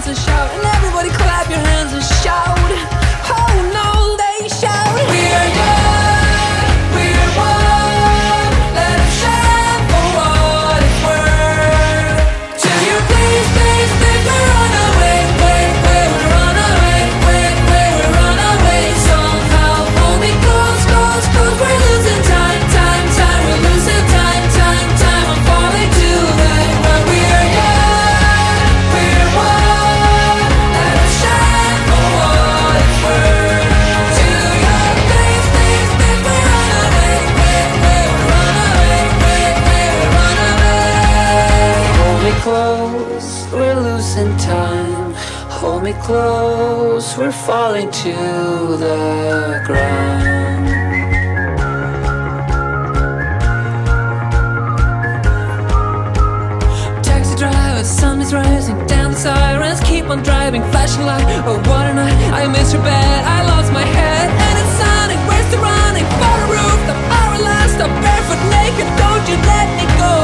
hands and shout, and everybody clap your hands and shout. Oh no, they shout. We're young, we're one. Let us shine for what it's worth. To your place, place, place, we run away, wait, wait, we run away, wait, wait, we run away. Somehow hold me close, close, close. We're losing time, time, time. We're losing time, time, time. I'm falling to the ground. We're young, we're one. Let us shine for what it's worth. To your place, place, place, we run away, wait, wait, we run away, wait, wait, we run away. Hold me close, we're losing time. Hold me close, we're falling to the ground. Taxi driver, sun is rising, down the sirens keep on driving, flashing light. Oh, what a night, I missed your bed, I lost my head, and it's sunny. Where's the running? For the roof, the hour last, I'm barefoot naked, don't you let me go.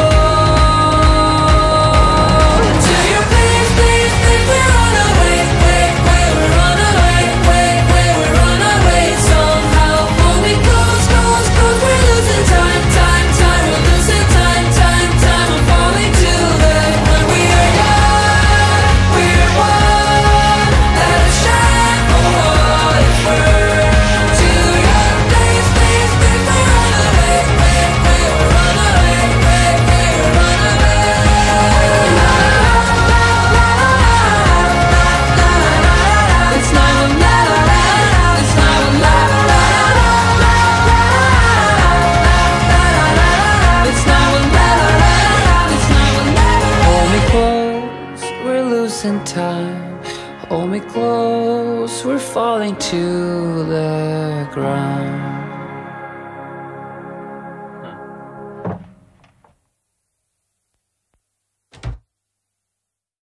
To your place, place, place, we run away, wait, wait, we run away, wait, wait, we run away. Somehow hold me close, close, close. We're losing time, time, time. We're losing time, time, time. I'm falling to the ground. We are young, we're one. Let us shine for what it's worth. To your place, place, place, we run away, wait, wait, we run away, wait, wait, we run away. It's not a lie, it's not a lie. It's not a lie, it's not a lie. Hold me close, we're losing time. Hold me close, we're falling to the ground.